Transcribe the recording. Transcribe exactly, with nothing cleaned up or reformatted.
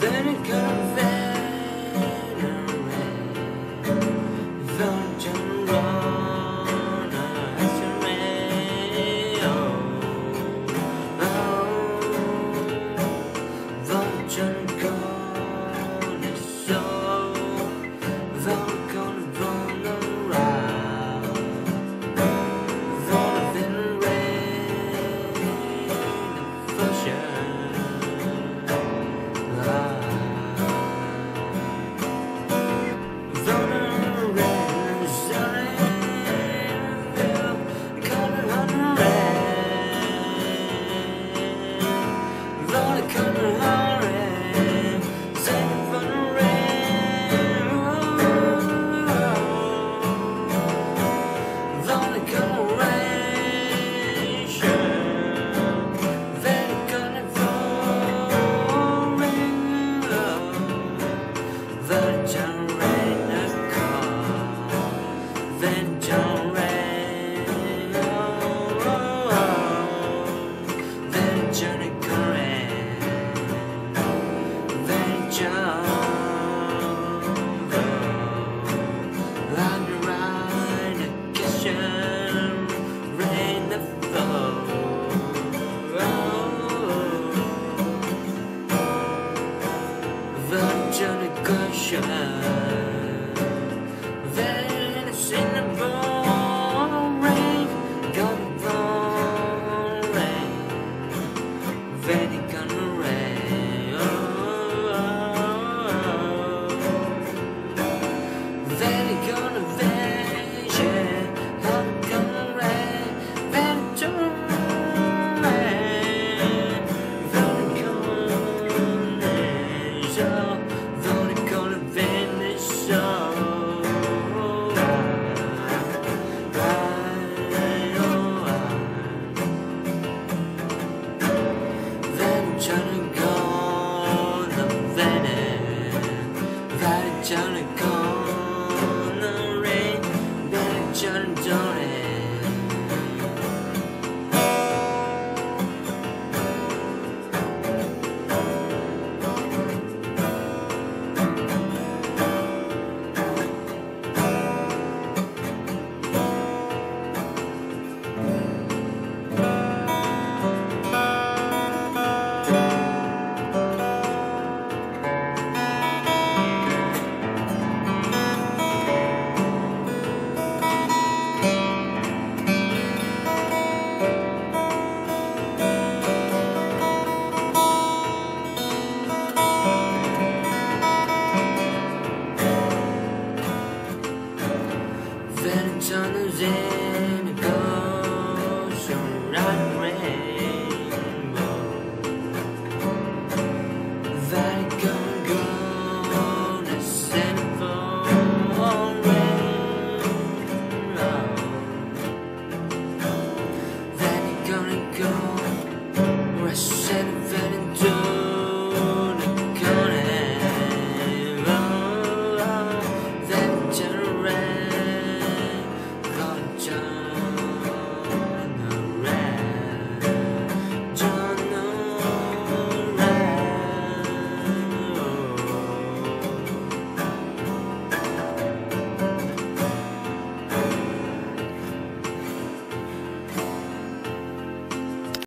Then it comes venerate, virgin run as a ray. Oh, oh, virgin God is so, virgin run around, virgin rain, virgin. Virgin cushion, Venice in the morning rain, gonna fall rain, Venice gonna rain, oh, oh, oh. Venice gonna vanish, gonna gonna rain, Venice gonna rain, Venice gonna vanish, oh. Trying